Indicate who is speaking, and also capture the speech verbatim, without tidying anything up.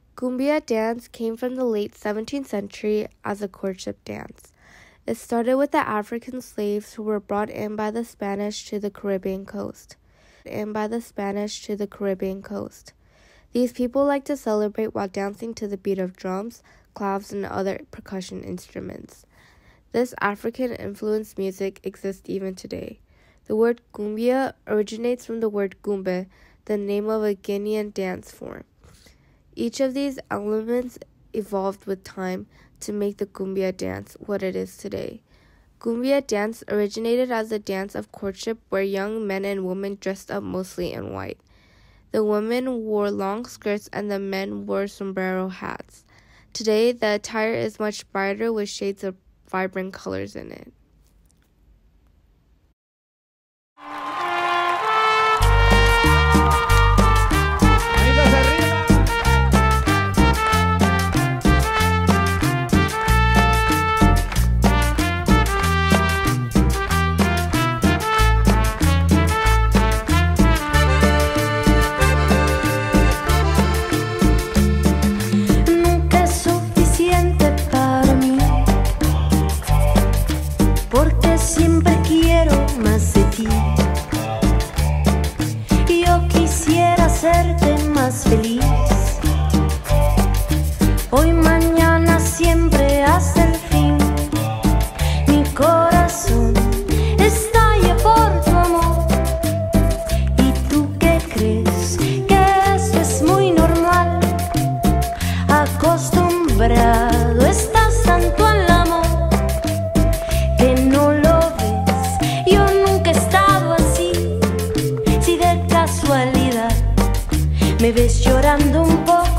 Speaker 1: Cumbia dance came from the late seventeenth century as a courtship dance. It started with the African slaves who were brought in by the Spanish to the Caribbean coast. In by the Spanish to the Caribbean coast. These people liked to celebrate while dancing to the beat of drums, clavs, and other percussion instruments. This African-influenced music exists even today. The word cumbia originates from the word cumbe, the name of a Guinean dance form. Each of these elements evolved with time to make the cumbia dance what it is today. Cumbia dance originated as a dance of courtship where young men and women dressed up mostly in white. The women wore long skirts and the men wore sombrero hats. Today, the attire is much brighter with shades of vibrant colors in it.
Speaker 2: Siempre quiero más de ti. Yo quisiera hacerte más feliz. Hoy, mañana, siempre hasta el fin. Mi corazón estalla por tu amor. ¿Y tú qué crees? Que esto es muy normal. Acostumbrado estás tanto al amor que no lo me ves llorando un poco.